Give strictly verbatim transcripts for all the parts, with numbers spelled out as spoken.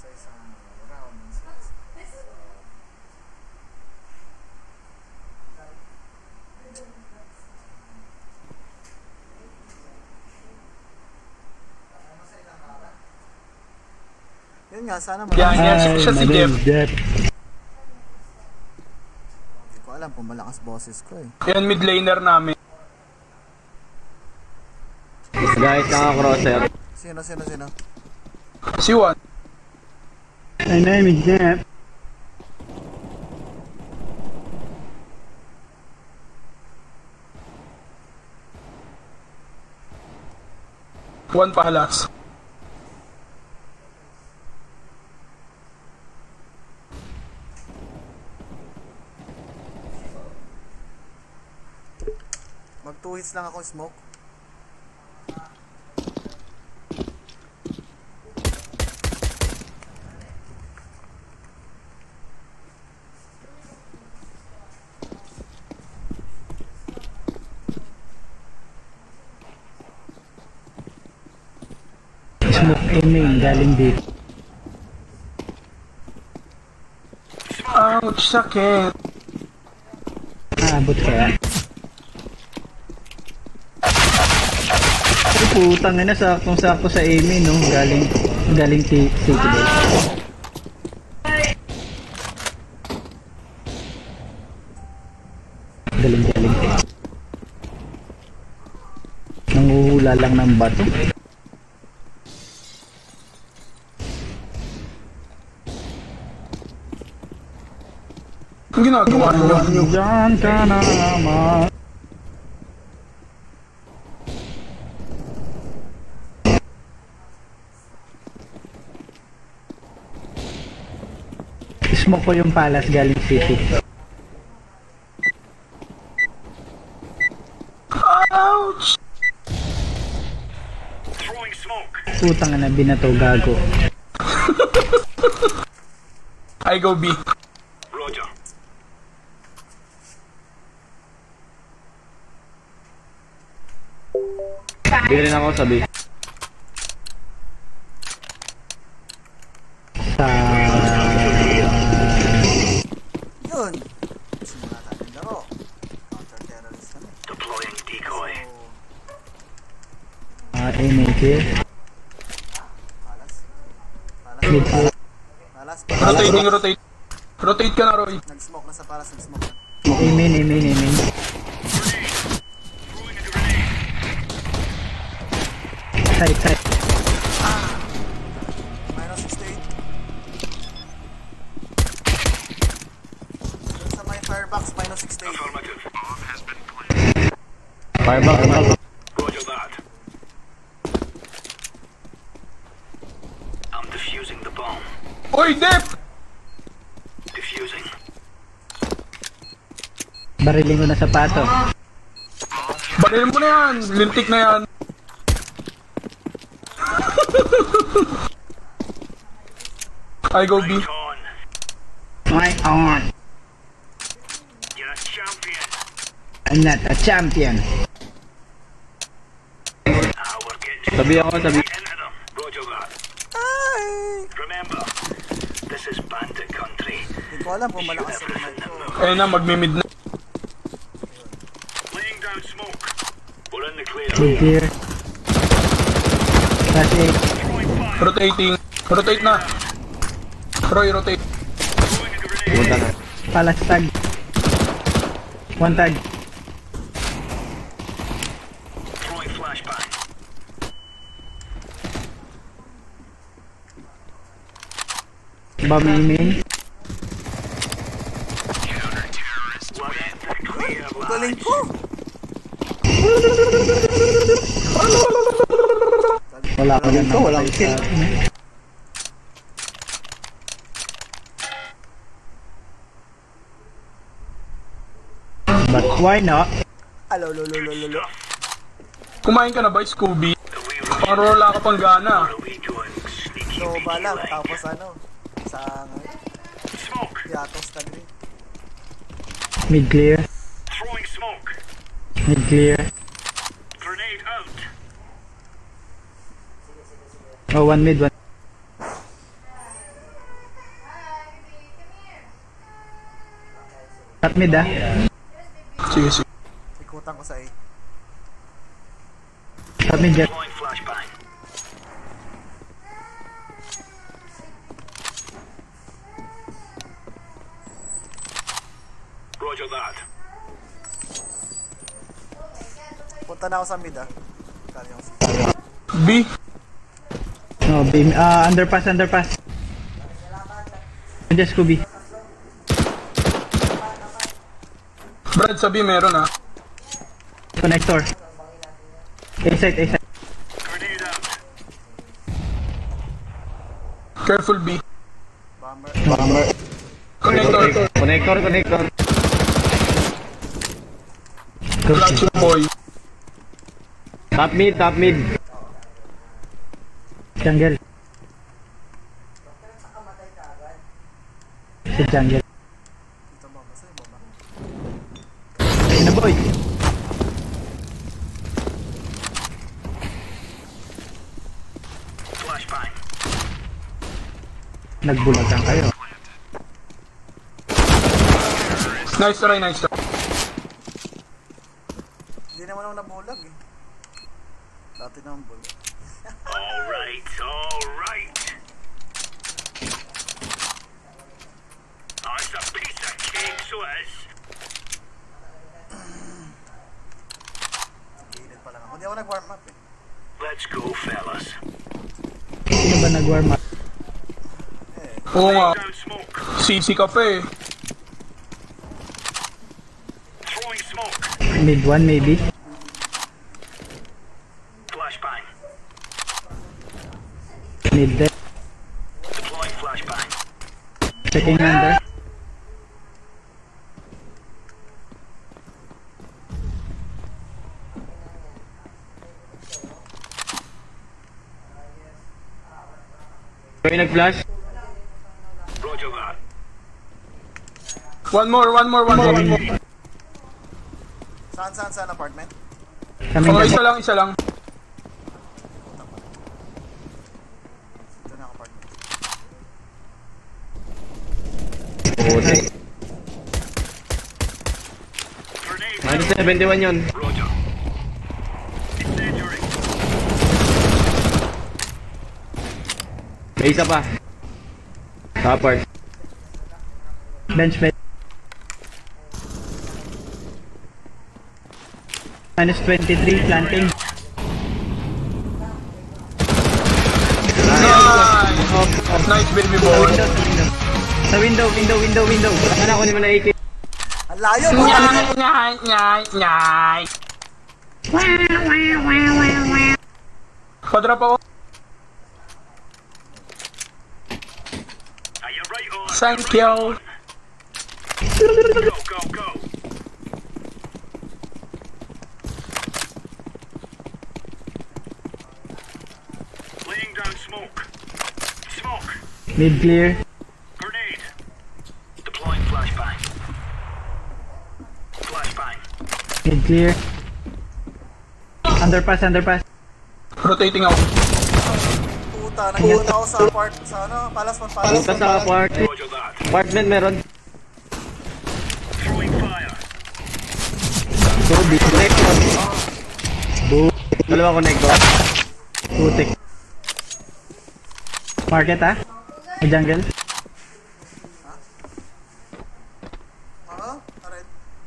sa isang round ng six. Yun nga, sana mo. Yan, yan. Siya si Jeff. Hindi ko alam kung malakas boses ko eh. Yan, mid laner namin. Guys, naka-crosser. Sino, sino, sino? Si Juan. My name is Jeff. Juan Palas. Mag two hits lang ako smoke. Smoke aiming galing dito. Ouch, sakit. Aabot kaya. Ay putang ina, saktong sakto sa aiming no, galing galing City Bell. Galing galing. Nanguhula lang ng bato. Ang ginagawa niyo? Diyan ka na naman. Smoke ko yung palas galing city. Ouch! Putang na binato gago. I go B. Roger. Hindi rin ako sabi. Sa... Yun! Simula natin laro. Counter-terrorist kami. Deploying decoy. Ah, aiming kill. Palas. Palas. Mid palas. Palas. Rotating, rotate. Rotate ka na, Roy. Nag-smoke na sa palas. Nag-smoke na. Aiming, aiming, aiming. Side, side. Minus sixty-eight. Dun sa may firebox, minus sixty-eight. Affirmative. Bomb has been planted. Firebox, firebox. Roger that. I'm defusing the bomb. Oy, Dep! Defusing. Bariling ko na sapato. Balil mo na yan. Lintik na yan. I go B. Right on. Right on. You're a champion. I'm not a champion. Ah, we're getting Sabi ako, sabi. into them. Roger that. Ay! Remember, this is bandit country. Hindi ko alam kung malakas yung mic ko. Ayun na, magmimid na. Laying down smoke. We're in the clear. Mid clear. That's it. Throwing fire. Rotating. Rotate na. Roy, rotate. Throwing a grenade. Punta na. Palas tag. One tag. Throwing flashbang. Bomb aiming. We're in the clear, Galing lads. ko! Wala ka na walang kill. But why not? Alo, lo, lo, lo, lo, lo. Kumain ka na ba, Scooby? Parang wala ka pang gana. We doing sneaky So, beaky bala, like. tapos ano, sa Smoke. Yatos na green. Mid clear. Throwing smoke. Mid clear. Grenade out. Oh, one mid, one. Cut mid ah. Sige, sige. Ikutan ko sa A. Cut mid jet. Deploying flashbang. Roger that. Punta na ako sa mid ah. Kali ako sa B. No, beam. Ah, underpass, underpass. Nandiyan Scooby. Brad, sa B meron ah. Connector. A-site, A-site. Grenade out. Careful B. bomber. Bomber. Connector. Connector, connector. Black shoe boy. Top mid, top mid. Jungle. Si jungle. Dito ba? Basta yung baba. Ayun na boy. Flashbang. Nagbulagan kayo. Nice try, nice try. Hindi naman ako nabulag eh. Dati naman bulag. Alright, alright. Oh, it's a piece of cake, so it is. Gilid pa lang ako. Hindi ako nag-warm up eh. Let's go, fellas. Sino ba nag-warm up? Oo nga. Down smoke. Sisi ka pa eh. Throwing smoke. Mid one maybe. Flashbang. Mid dead. Deploying flashbang. Checking under. May nag-flash. Roger that. One more, one more, one more, one more. Saan, saan, saan apartment? Coming Oh, down. isa lang, isa lang. Dito na ako apartment. Puti. Grenade. Minus seventy-one yun. Roger. Incendiary. May isa pa. Top part. Bench bed. Minus twenty-three planting. Nice! Nice baby boy. Sa window, window, window, window. Saan ako ni man na A K? Ang layo! Nyay, nyay, nyay, nyay. Padrop ako. Are you right on? Thank you. Go, go, go. Laying down smoke. Smoke. Mid clear. Grenade. Deploying flashbang. Flashbang. Mid clear. Underpass, underpass. Rotating ako. Puta, nag-get ako sa apart, sa ano, palas mo, palas Punta sa apart. Roger that. Apartment meron. Throwing fire. Scooby. Connector. Dalawa connector. Putik. Market ah. May jungle. Oo, alright.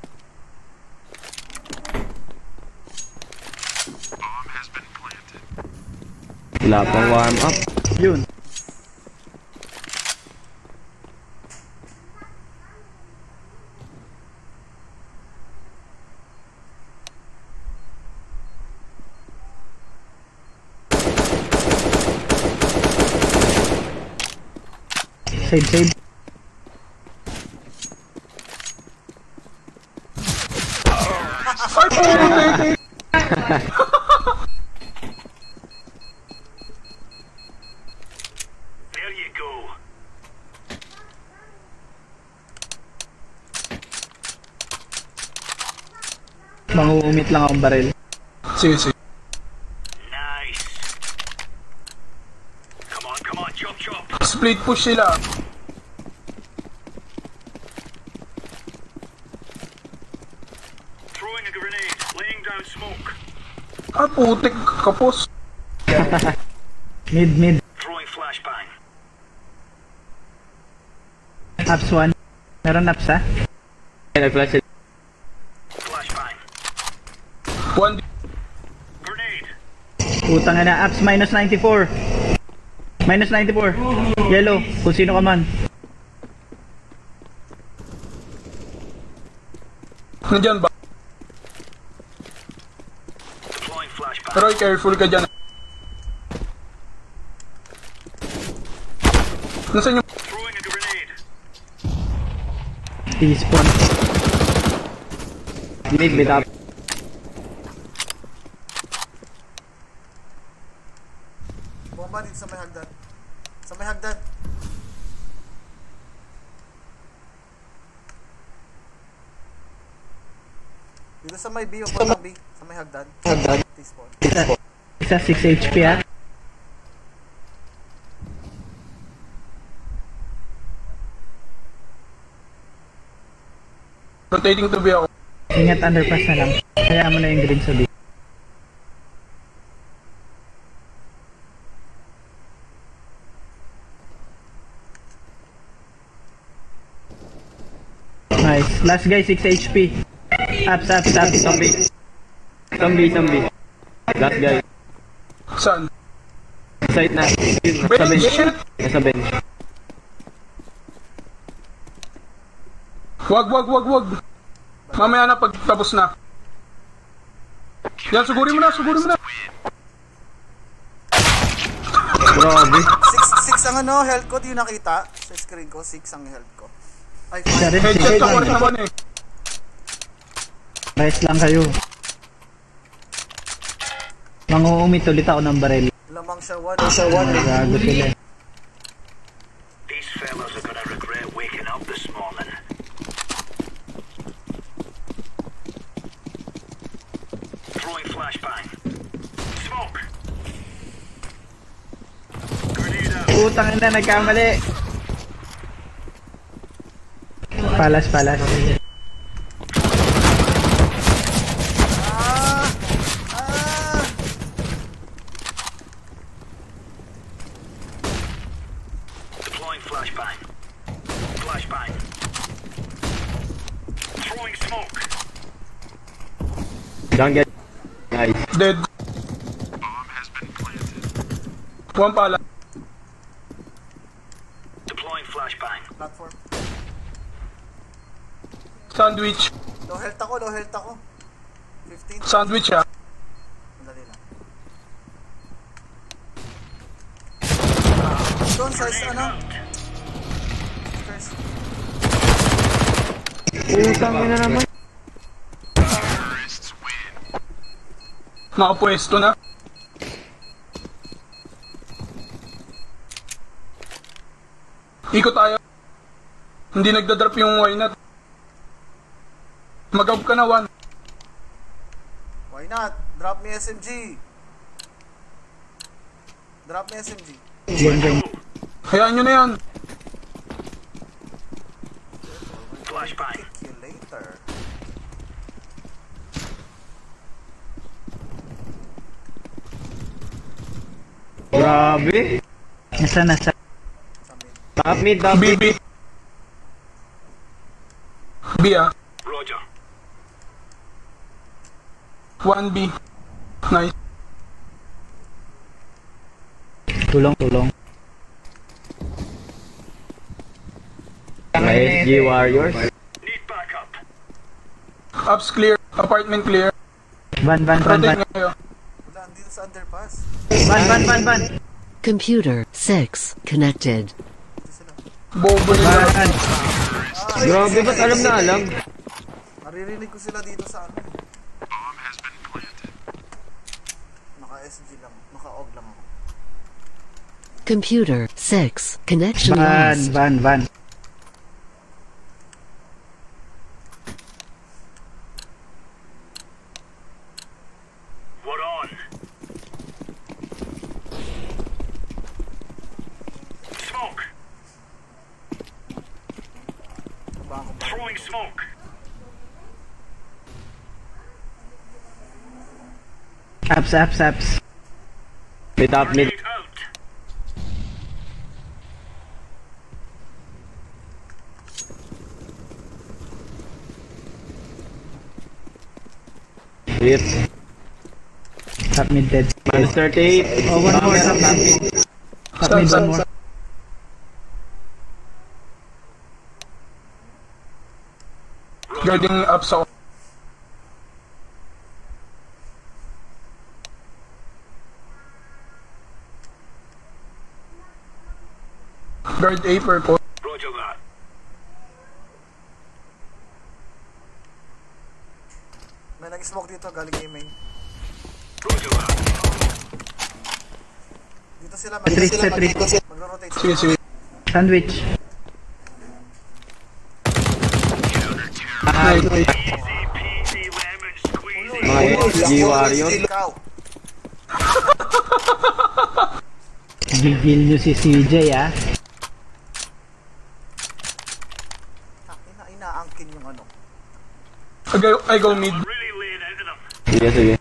Wala pang warm up. Yun. Save, save. There you go. Manguumit lang akong baril. Sige, sige. Nice. Come on, come on, chop, chop. Split push sila. down smoke. Ah, putik, kapos. Mid, mid. Throwing flashbang. Ups one. Meron ups ha? Nag-flash sila. Flashbang. One, Grenade. Utang na, ups minus ninety-four. Minus ninety-four. Yellow, kung sino ka man. nandyan ba? Deploying flashbang. Roy, careful ka dyan. Nasaan yung... Throwing a grenade. T-spawn. Mid, mid up. Bomba dito sa may hagdan. Sa may hagdan. Dito sa may B, o sa B. Sa may hagdan. Hagdan. T-spawn. Isa, isa six H P ha? Rotating to B ako. Ingat underpass na lang. Kaya mo na yung green sa B. Nice. Last guy six H P. Ups, ups, ups. Zombie. Zombie, zombie. Last guy. Saan? Site na. Sa Bench, bench. shit! Nasa bench. Wag, wag, wag, wag. Mamaya na pag tapos na. Yan, sugurin mo na, sugurin mo na. Grabe. Six, six ang ano, health ko. Di yung nakita. Sa screen ko, six ang health ko. Ay, Isa rin, Headshot six ka ko H rin naman eh. Nice lang kayo. Manguumit ulit ako ng baril. lamang siya one. Siya one. Gago sila. These fellas are gonna regret waking up this morning. Throwing flashbang. Smoke. Grenade out. Utang na, nagkamali. Palas, palas. Ah! Ah! Deploying flashbang. Flashbang. Throwing smoke. Don't get... Nice. Dead. One pala. Deploying flashbang. Platform. Sandwich. Low health ako, low health ako. fifteen. Sandwich ah. Dali lang. Doon sa is- ano? First. Utang na naman. Nakapwesto na. Ikot tayo. Hindi nagdadrop yung why not. Mag-up ka na, one. Why not? Drop me S M G. Drop me S M G. Game, game. Hayaan nyo na yan. Flashbang. Kick you later. Grabe. Nasa, nasa. Top mid, top B, mid. B. B ah. Roger. one B. Nice. Tulong, tulong. S G Warriors. Need backup. Ups clear. Apartment clear. Van, van, van, van. Rotate ngayon. Wala, andito sa underpass. Van, van, van, van. Computer six connected. Dito sila. Bobo nila. Van. Grabe, ba't alam na alam? Naririnig ko sila dito sa ano. Naka-S G lang. Naka-Og lang ako. Computer six connection Van, lost. van, van. We're on. Smoke. Bako ba? Throwing smoke. Apps, apps, apps. Mid up, mid. Grenade out. Hit. Top mid dead. Minus thirty-eight. Oh, one more. Top, top mid. Top mid, one more. Guarding up sa... Guard A purple. Roger that. May nag-smoke dito, galing A main. Roger that. Dito sila, Set mag- set three. magro-rotate Sige, sila. sige. Sandwich. Nice. Easy peasy lemon squeezy. Mga S G Warrior. Ikaw. Gigil nyo si C J, ah. Ah, ina, inaangkin yung ano. I go, I go mid. Really laying into them. Sige, sige.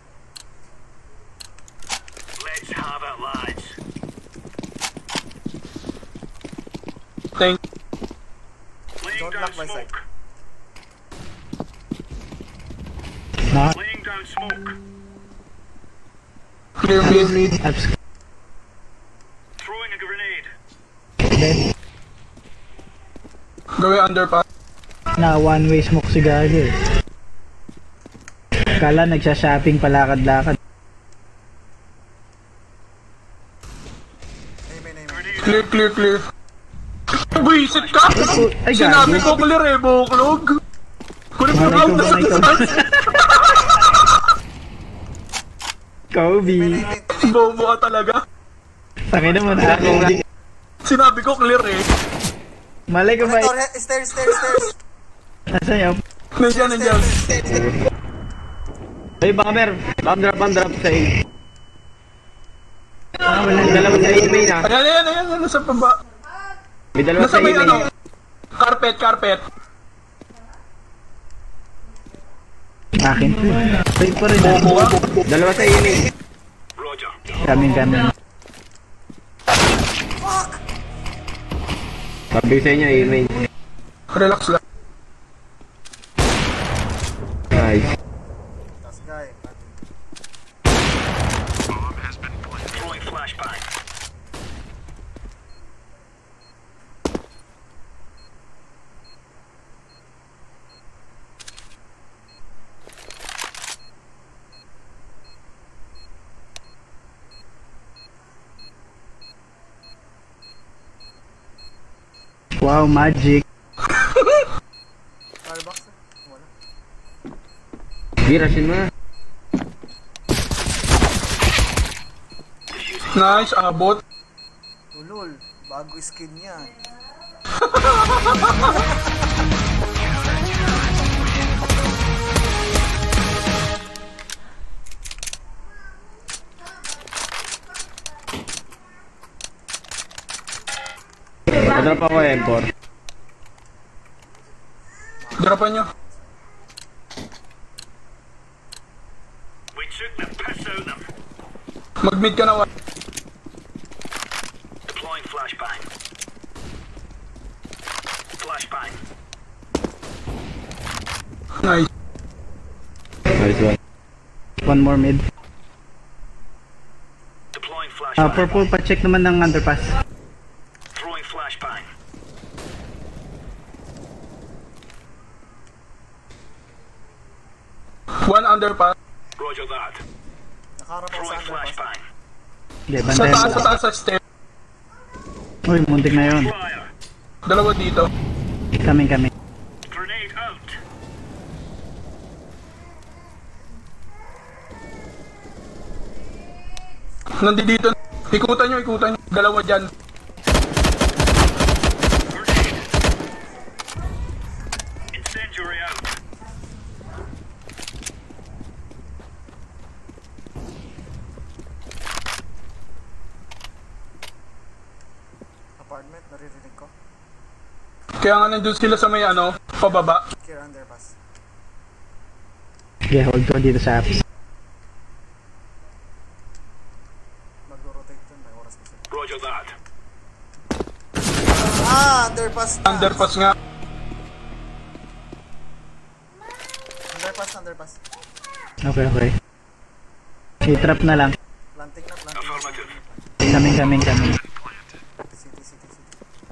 Let's have it, lads. Thank. Laying Don't down block my side. smoke. Na. Laying down smoke. Clear mid. Apps. Throwing a grenade. Dead. Gawin underpass. Na one way smoke si Gagi. Kala nagsha-shopping palakad-lakad. A main, A main. Grenade Clear, clear, clear. Buisit ka! Ay, Sinabi Gagi. ko clear eh, buklog. Kunin mo Malay round ko, na sa malay ko. distance. Kobe. Bobo ka talaga. Tangin naman ako. Sinabi ko clear eh. Malay ko ba? Connector, he- stairs, stairs, stairs. Nasaan yun? Nandiyan, nandiyan. Hey, bomber. Bomb drop, bomb drop sa A. Ah, wala. May dalawa sa A main ah. Ayan, ayan, ayan. Nasa baba. May dalawa Nasa sa A may main. ano. Carpet, carpet. Akin. Wait pa rin. Bobo ka. Dalawa sa A main. Roger. Coming, coming. Sabi sa inyo, A main. Relax lang. Nice. Last guy. Throwing flashbang. Wow, magic. Firebox. Wala. Girashin mo na. Nice, abot. Ulul. Bago skin yan. Madrop ako M four. Dropan nyo. We took the piss out of them. Mag-mid ka na. wa- Deploying flashbang. Flashbang. Nice. Nice one. One more mid. Deploying flashbang. Ah, purple pa check naman ng underpass. Throwing flashbang. One underpass. Roger that. Nakaharap ako sa Throwing underpass. flashbang. Okay, Sa bantayan taas, mo. sa taas, sa stair. Uy, muntik na yun. Fire. Dalawa dito. Coming, coming. Grenade out. Nandito. Ikutan nyo, ikutan nyo. Dalawa dyan. Grenade. Incendiary out. Apartment, naririnig ko. Kaya nga nandun sila sa may ano, pababa. Care underpass. Okay, hold ko dito sa apps. Underpass na. Underpass nga. Underpass, underpass. Okay, okay. I-trap na lang. Planting na, planting. Affirmative. Coming, coming, coming. City, city, city.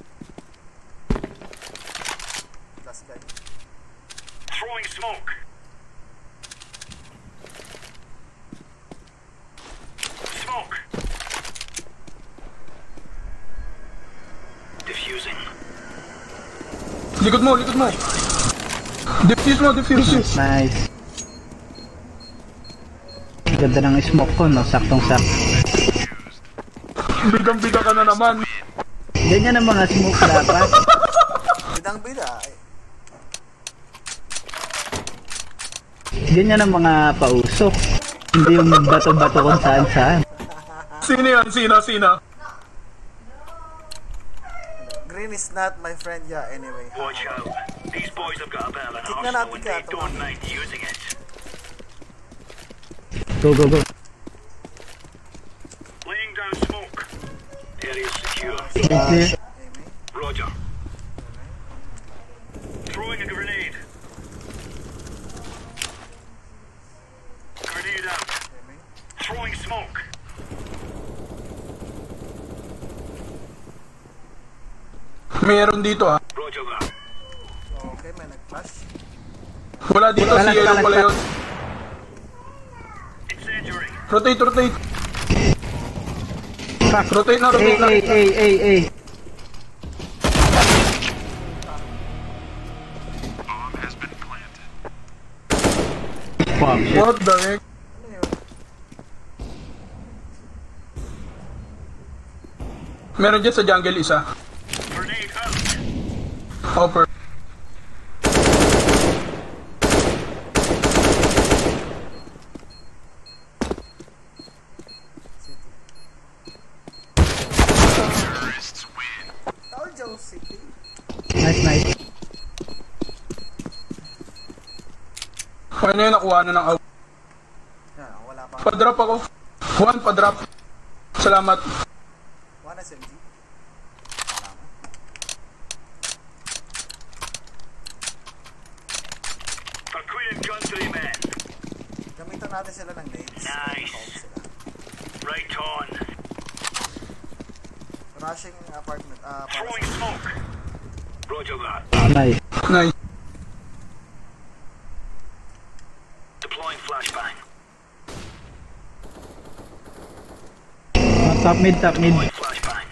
Last guy. Throwing smoke. Smoke. Diffusing. Likod mo, likod mo. Defuse mo, defuse. Nice. Ganda ng smoke ko, no? Saktong-sak. Bidang-bida ka na naman. Ganyan ang mga smoke dapat. Bidang bida. Ay, Ganyan ang mga pausok. Hindi yung bato-bato kung saan-saan. Sino yan? Sino? Sino? green is not my friend, yeah, anyway. Watch out. These boys have got a bit of an Tignan arsenal natin and kaya they ito, don't man. mind using it. Go, go, go. Laying down smoke. Area secure. Clear. Aiming. Roger. Throwing a grenade. Grenade out. Aiming. Throwing smoke. Meron dito ah. Roger that. Okay, may nag-flash. Wala dito, Balas, si Yellow balas, pala yun. Incendiary. Rotate, rotate. Fuck. Rotate na, Ay, rotate na. ay, ay, ay, ay. Fuck. What the heck? Ano yun? Meron dyan sa jungle isa. Grenade out. Hopper. City. Told you, city. Nice, nice. Kaya na yun, nakuha na ng out. Yan, wala pa. Pa-drop ako. One, pa-drop. Salamat. One S M G. For Queen and Countrymen. Gamitan natin sila ng nades. Nice. Call sila. Right on. Rushing apartment. Uh, Throwing smoke. Roger that. Nice. Nice. Deploying flashbang. Uh, top mid, top mid. Deploying flashbang.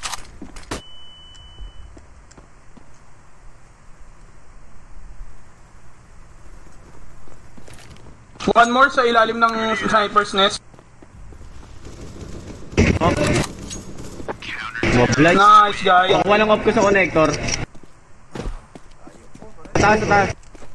One more sa ilalim ng sniper's nest. Mobilize. Nice, guys. Kukuha ng off ko sa connector. Taas, taas.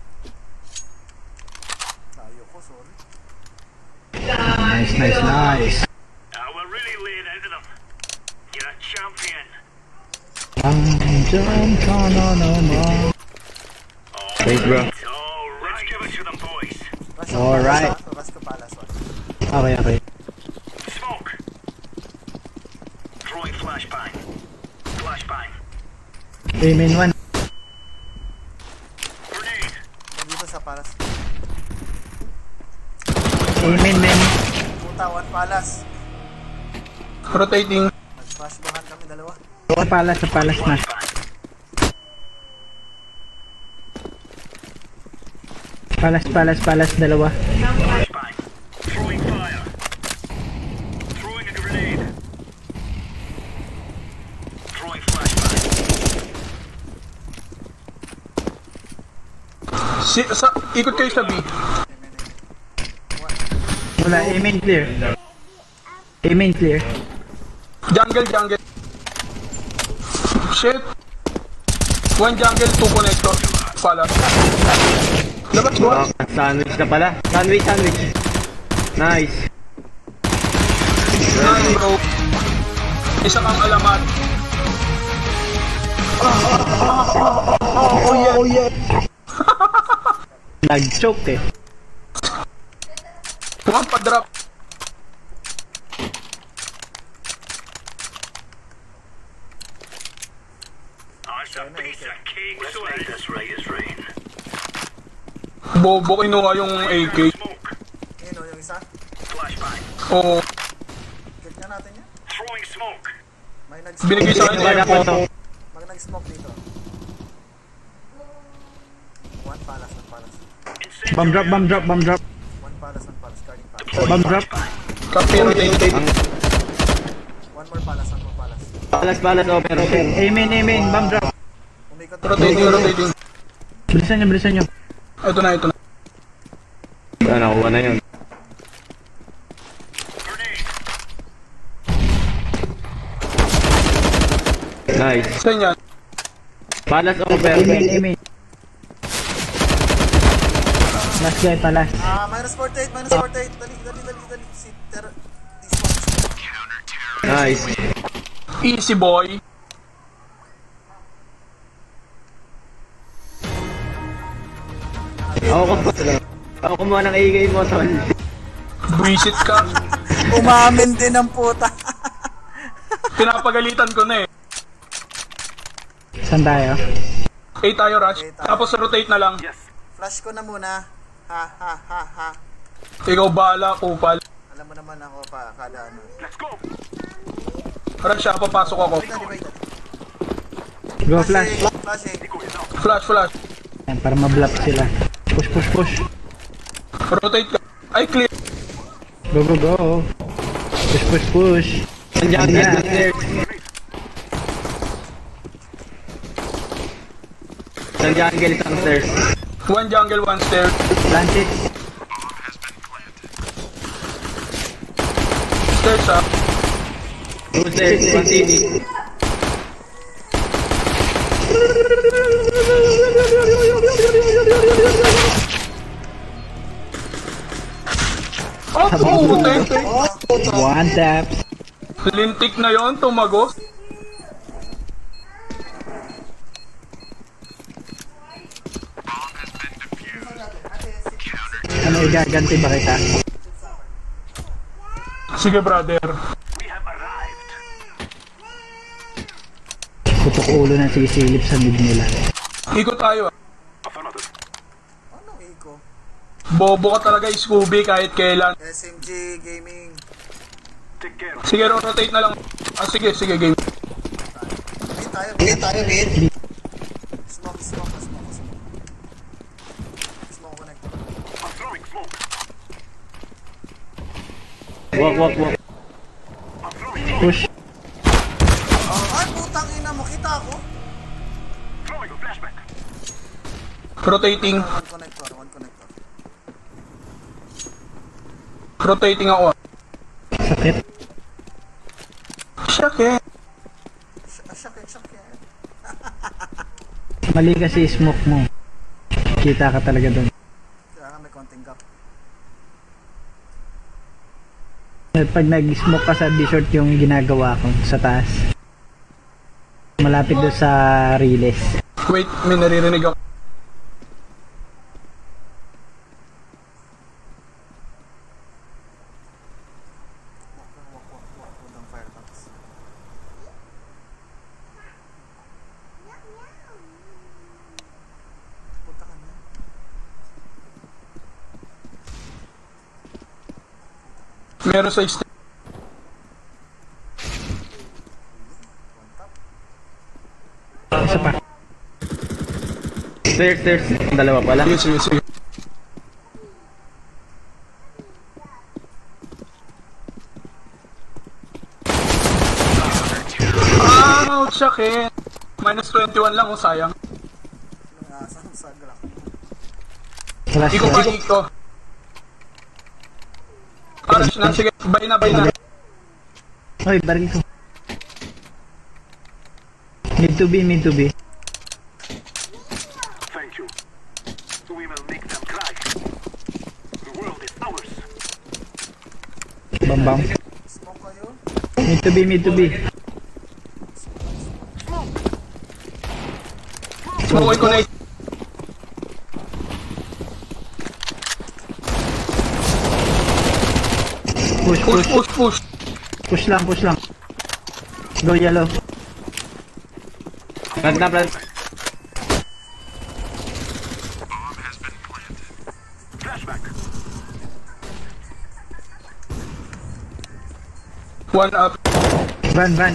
tayo ko, sorry. Nice, nice, nice. Now we're really laying into them. You're a champion. Ang jam ka na naman. Thanks, bro. All right. Let's give it to them, boys. Rush Alright. Palace, ah. Rush ko palace, one. Okay, okay. Smoke. Throwing flashbang. Flashbang. Okay, main one. Grenade. Nandito sa palace. Okay, main, main. Puta, one palace. Rotating. Nag-flash bahan kami dalawa. Sa palas, sa palas na. Flashbang. Palas, palas, palas, dalawa. Flashbang. Throwing fire. Throwing a grenade. Throwing flashbang. Si, sa, ikot kayo sa B. Wala, A main clear. A main clear. Jungle, jungle. Shit. One jungle, two connector. Pala. Labas mo. Ah, sandwich na pala. Sandwich, sandwich. Nice. Nice, bro. Isa kang alamat. Nag-choke eh. One pa-drop. Awesome piece King Let's make this right as rain. Bobo kinuha yung A K. Smoke. Yun o, yung isa. Flashbang. Oo. Get nga natin yan. Throwing smoke. May nag-smoke. Binigay sa akin Wala yung po to. Mag nag-smoke dito. One palas, one palas. Bomb drop, bomb drop, bomb drop. One palas, one palas. Guarding palas. Bomb drop. Copy, rotate. One more palas, one more palas. Palas, palas, over, over. Amen, amen, bomb drop. Umikot. Rotating, rotating. Bilisan nyo, bilisan nyo. Ito na, ito na. Ah, nakuha na yun. Nice. Saan yan? Palas, over. Amen, amen. Last guy pa, last. Ah, minus forty-eight, minus forty-eight. Dali, dali, dali, dali. Si Ter... This one. Nice. Easy boy. Ako kumuha. Ako kumuha ng A K mo, tol. Buisit ka. Umamin din ang puta. Pinapagalitan ko na eh. Saan tayo? A tayo, Rush. Tapos rotate na lang. Flash ko na muna. Ha, ha, ha, ha. Ikaw bahala, kupal. Alam mo naman ako pa, kada ano. Rush, ah, papasok ako. Wait, dali, wait. Go flash. Flashing. Flash, flash. Yan, para ma-block sila. Push, push, push. Rotate ka. Ay, clear. Go, go, go. Push, push, push. Nandiyan, Nandiyan. nandiyan. Nandiyan, galit ang stairs. One jungle, one stair. Plant it. Stairs, ah. Two stairs, one T V. Oh, oh, tente. One tap. Lintik na yon, tumagos. Ano, igaganti ba kita? Sige, brother. We have arrived. Putok ulo na sisilip sa mid nila. Ikot tayo, ah. Affirmative. Ano, Iko? Bobo ka talaga, Scooby, kahit kailan. S M G Gaming. Take care of Sige, rotate na lang. Ah, sige, sige, game. Mid tayo, mid tayo, mid. Smoke, smoke, smoke, smoke. Smoke connector. I'm throwing smoke. Walk, walk, walk. I'm throwing Push. Ay, putang ina mo, kita ako. throwing a flashback. Rotating. One connector, one connector. Rotating ako, ah. Sakit. Sakit. Sh- Shakit, shakit. Mali kasi smoke mo. Kita ka talaga doon. Kaya nga may konting gap. Pag nag-smoke ka sa D-short yung ginagawa ko sa taas. Malapit doon sa riles. Wait, may naririnig ako. Walk, walk, walk, walk. Putang firebox. Punta ka na. Meron sa stair. Isa pa. Stairs, stairs. Dalawa pala. Sige, sige, sige. Ouch, sakit. Minus twenty-one lang, oh, sayang. Nangasang sa glock. Flash Iko pa, ko. iko. Arash na, sige. Bay na, bay na. Hoy, baril ko. Mid to be, mid to be. Thank you. We will make them cry. The world is ours. Bam bam. Smoke kayo. Mid to be, mid to be. Smoke ko na. Push, Push, push. push, push. Push lang, push lang. Go yellow. Plant na, plant. One up. Van, van.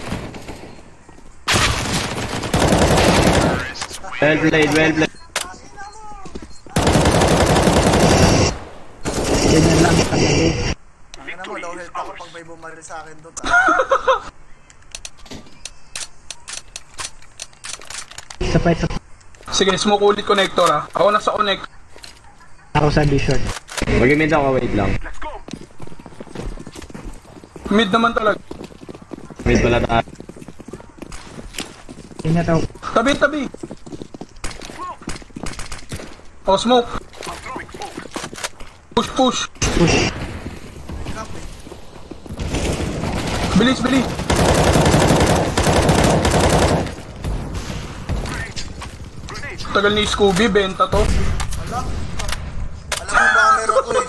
Well played, well played. Ganyan lang talaga. Ang ina mo, low health ako pag may bumaril sa akin doon. Isa pa, isa pa. Sige, smoke ulit connector ah. Ako nasa connect. Ako sa B-short. Mag-imit ako, wait lang. Mid naman talaga. Mid pala tayo. Ingat ako. Tabi, tabi. Oh, smoke. Push, push. Push. Bilis, bilis. Tagal ni Scooby, benta to. Ala? Alam mo ba ang meron ko eh?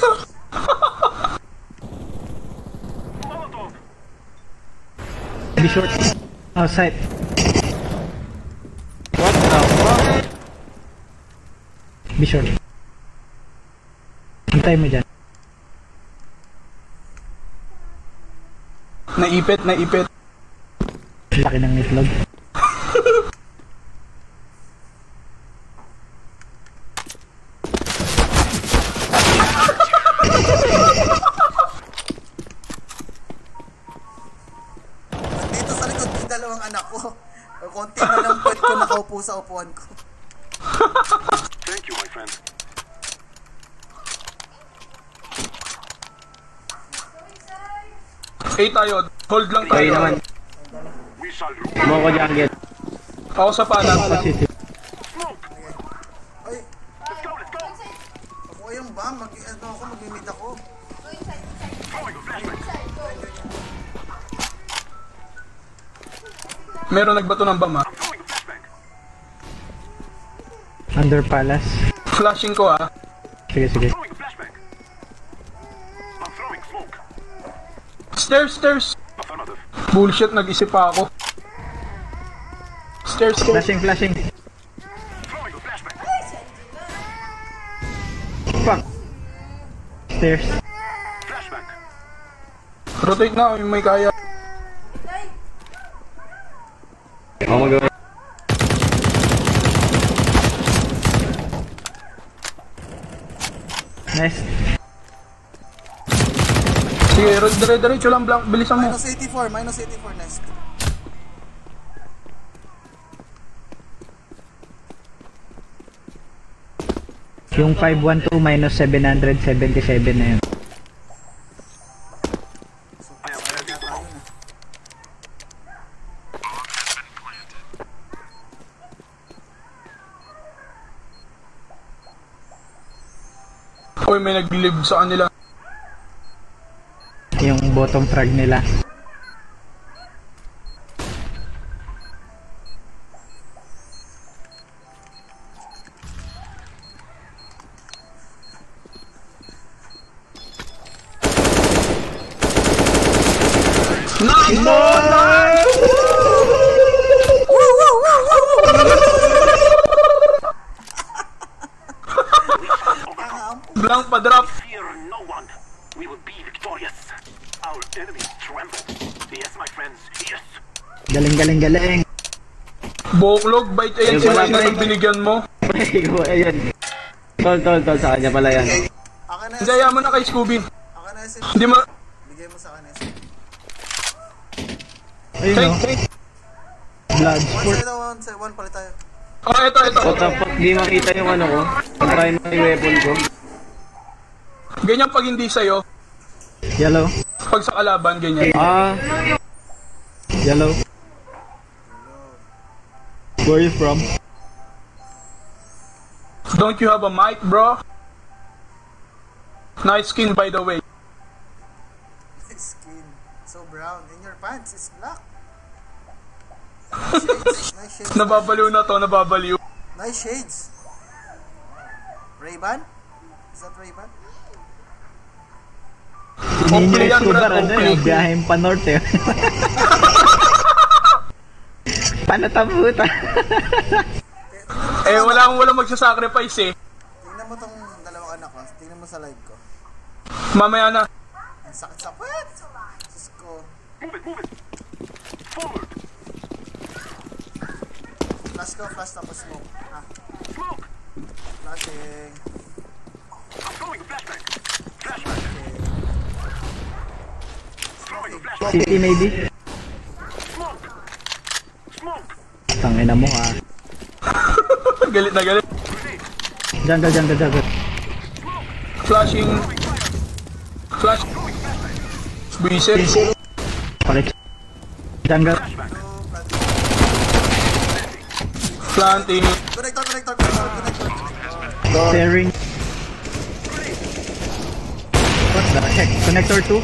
B-short. Outside. What the fuck? B-short. Antay mo dyan. Naipit, naipit. Laki ng itlog. Dito sa likod yung dalawang anak ko. Konti na lang pwede ko nakaupo sa upuan ko. Thank you, my friend. A tayo. Hold lang Okay tayo. naman. We shall rule. Mo ko jungle. Ako sa pana. Positive. Smoke. Ay, Let's go, let's go. ako yung ba? Mag, ano ako, mag-imit ako. Throwing a flashbang. Meron nagbato ng bama. I'm throwing a flashbang. Under palace. Flashing ko ah. Sige, sige. Throwing a flashbang. I'm throwing smoke. Stairs, stairs. Affirmative. Bullshit, nag-isip pa ako. Stairs, stairs. Flashing, flashing. Throwing a flashbang. Fuck. Stairs. Flashbang. Rotate na, yung may kaya. Ako mag- Nice. Sige, dire-diretso lang, blank. Bilisan mo. Minus eighty-four, minus eighty-four nest. Yung five one two minus seven seventy-seven na yun. I am ready to go. Oy, may nag-live sa kanila. Yung bottom frag nila. Blank pa drop. Fear no one. We will be victorious. Our enemies tremble. Yes, my friends. Yes. Galing, galing, galing. Buklog, bait ayan Ayun, si wala Mike na na. nagbinigyan mo. Ayun. Tol, tol, tol. Sa kanya pala yan. Akin na Higaya mo na kay Scooby. Akin na S M G. Hindi mo... Bigay mo sa akin S M G. Ayun Hey, no. hey. Blood One sport. side, one side, one palit tayo. Oh, eto, eto. What the fuck? Di makita yung ano ko. Ang primary weapon ko. Ganyan pag hindi sa'yo. Yellow. Pag sa kalaban, ganyan. Ah, Yellow. Where are you from? Don't you have a mic, bro? Nice skin, by the way. Skin. So brown. In your pants is black. Shades. Nice shades. Nababaliw na to, nababaliw. Nice shades. Ray-Ban? Is that Ray-Ban? Hindi nyo Oakley yan, Escobar, Brad, ano Oakley. yung biyahin pa north eh. Paano tabuta? Eh, wala akong walang magsasacrifice eh. Tingnan mo tong dalawang anak ko. Tingnan mo sa live ko. Mamaya na. Ang sakit sa puwet. Diyos ko. Move it, move it. Forward. Flash ko, flash tapos smoke. Ah, Smoke. flashing. I'm throwing a flashbang. Flashbang. Throwing a flashbang. City maybe? Smoke. Smoke. Tangina mo ha. Galit na galit. Grenade. Jungle, jungle, jungle. Flashing. Flash. Reset. Palit. Jungle. Planting. Connector, connector, connector, connector. Staring. What the heck? Connector two?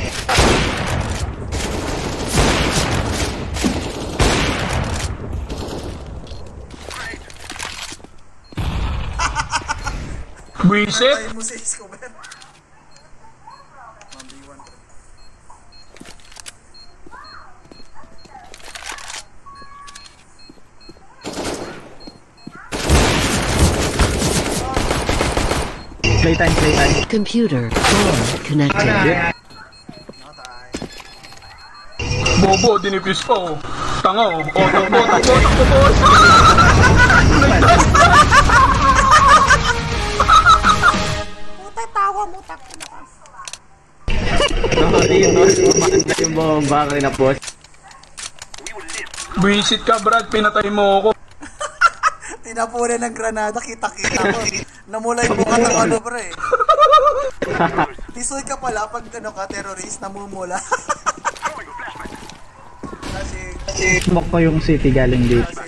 Reset. Tayo mo si Escobar. one v one. Playtime, playtime. Computer core connected. Nakatay. Bobo, dinipis pa oh. Tanga oh. Oh, takbo, takbo, takbo, boss. Puta, tawa mo, tak. Sorry, no. Umanda yung bomba kanina, boss. Visit ka, Brad. Pinatay mo ako. Tinapunan ng granada, kita-kita ko. Namula yung mukha ng ano, bro eh. Tisoy ka pala pag ano ka, terrorist, namumula. Kasi, Smoke ko yung city galing dito. kasi,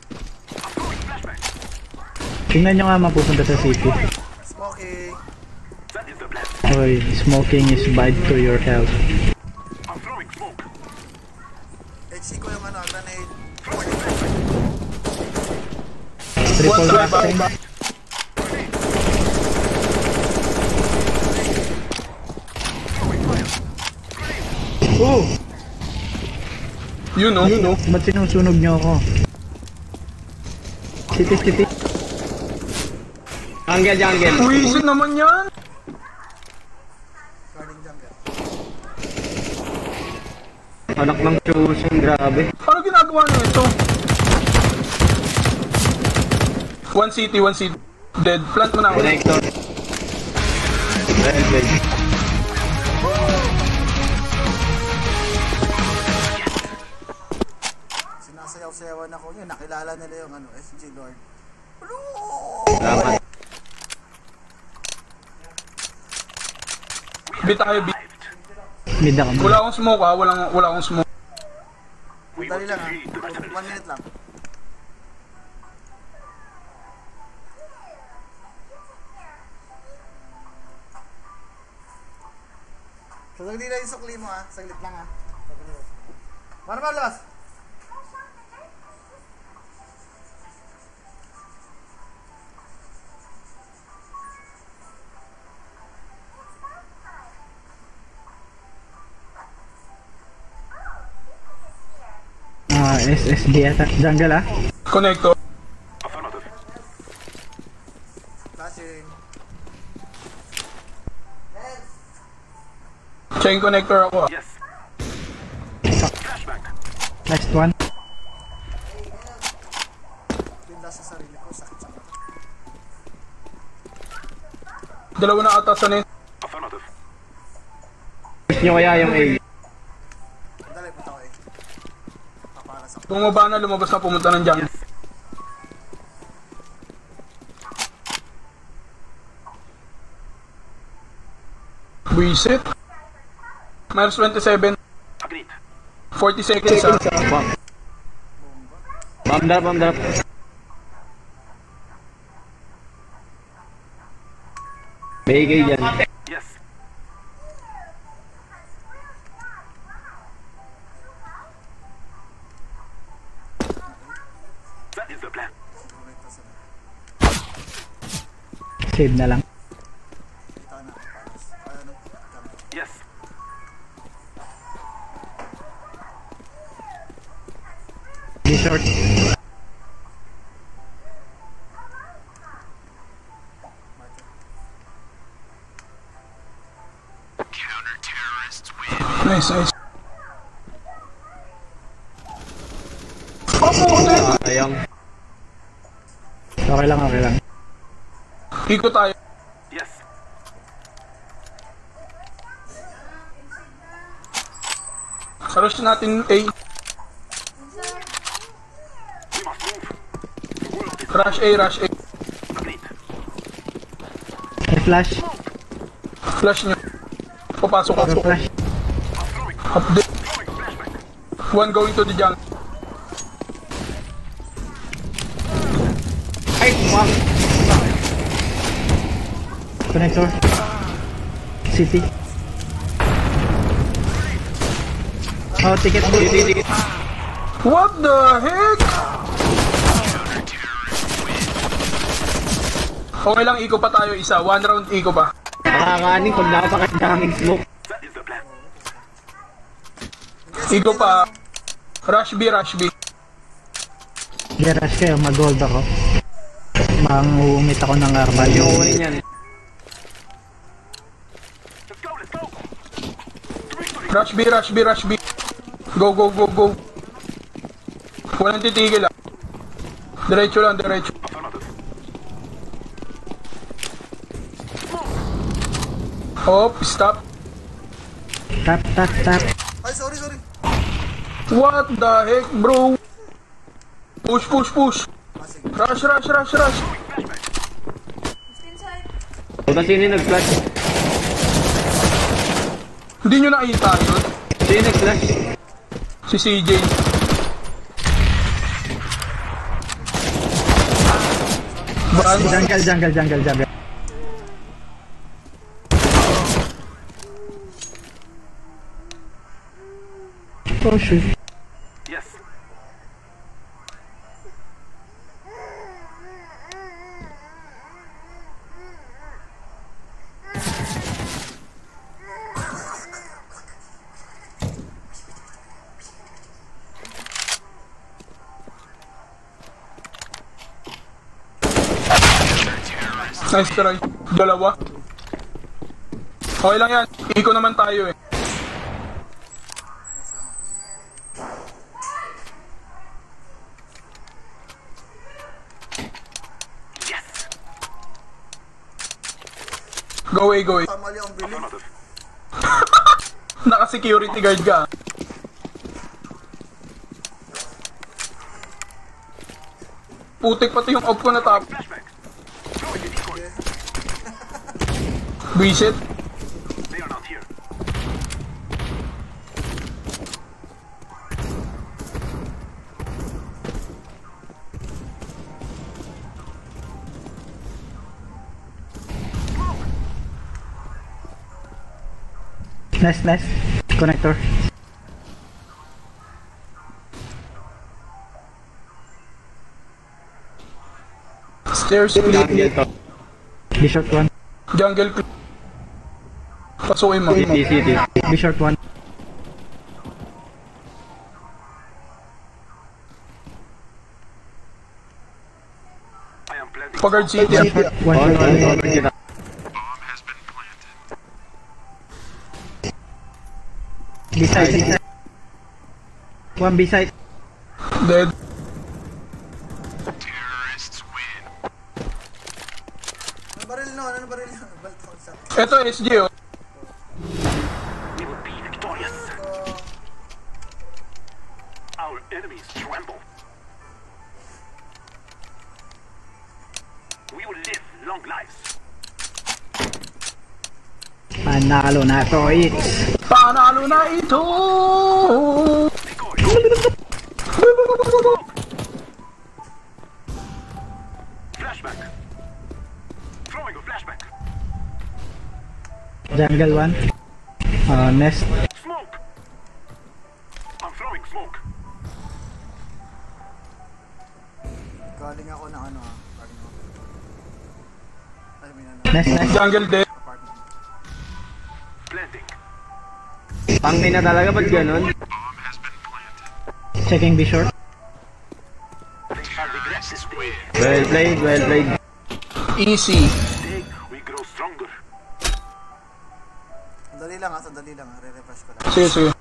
Tingnan nyo nga mapupunta sa city. smoking. That is the plan. Oy, smoking is bad to your health. I'm throwing smoke. H C ko yung ano, grenade. Triple One try blasting. back. Oh! You know, you know. Ba't sinusunog nyo ako? City, city. Jungle, jungle. Reset naman yan. Guarding jungle. Anak ng Chosen, grabe. Ano ginagawa niyo ito? One city, one city. Dead. Plant mo na ako. Connector. Red, red. Sinasayaw-sayawan ako yun. Nakilala nila yung ano, S G Lord. Tama. Bit tayo, bit. Mid ako. Wala akong smoke ah. Walang, wala akong smoke. Dali lang ha. One minute lang. Saglit lang yung sukli mo ha. Saglit lang ha. Mara ba, labas? Ah, S S D ata. Jungle ah. Connector. Affirmative. Flashing. Chain connector ako ah. Yes. Flashbang. Next one. Pinda sa sarili ko. Sakit sa mata. Dalawa na ata sa net. Affirmative. Push nyo kaya yung A. Dali, punta ko eh. Paparas ako. Bumaba na, lumabas na, pumunta ng jungle. Reset. Minus twenty-seven. Agreed. forty seconds ah. Bomb. Bomb drop, bomb drop. May ikay dyan. Yes. That is the plan. Save na lang. Kita na. Paparas. Ano? Jungle. Yes. Be short. Nice, nice. Okay lang, okay lang. Ikot tayo. Yes. Rush natin A. We must move. The world is Rush A, rush A. complete. May flash. Flash nyo. Papasok Go ako. flash. Update. Throwing flashback. One going to the jungle. Ay, fuck. Connector. City. Oh, ticket mo. What the heck? Okay lang, iko pa tayo isa. One round iko pa. Nakakaanin kung napakadaming smoke. That is the plan. Iko pa. Rush B, rush B. Geras kayo, mag-gold ako. Mang-uumit ako ng armal. Hindi ko kunin yan. Let's go, let's go. Rush B, rush B, rush B. Go, go, go, go. Walang titigil ah. Diretso lang, diretso. Affirmative. Hop, stop. Tap, tap, tap. Ay, sorry, sorry. What the heck, bro? Push, push, push. Ah, sige. Rush, rush, rush, rush. O kasi sino yung nag-flash? Hindi nyo nakita yun? Sino yung nag-flash? Si C J. Brand. Jungle, jungle, jungle, jungle. Oh shoot. Yes. Nice try. Dalawa. Okay lang yan. Iko naman tayo eh. Yes. Go away, go away. Tama li ang bilis. Affirmative. Naka-security guard ka. Putik pati yung off ko na top. Flashback. Throwing the decoy. Visit. They are not here. Nice, nice. Connector. Stairs clear. Jungle to. Be short one. Jungle clear. Pasukin mo. City, city. Be short one. I am planting. Pagard City. One short. One On, short. on, One on, short. kita. B side. B side. One B side. Dead. Ano baril no? Ano baril no? Balt ako sa... Ito S G oh. We will be victorious. Our enemies tremble. We will live long lives. Panalo na to, it's. Panalo na ito! Flashback. Throwing a flashback. Jungle one. Uh, nest. Smoke. I'm throwing smoke. Galing ako ng ano ah. Galing ako. Ay, may nanalo. Nest, nest. Jungle dead. Apartment. Planting. Pangin na talaga, ba't ganun? Checking B short. They shall regret this day. Well played, well played. Easy. Today we grow stronger. Sandali lang ah, sandali lang ah. Re-refresh ko lang. Sige, sige.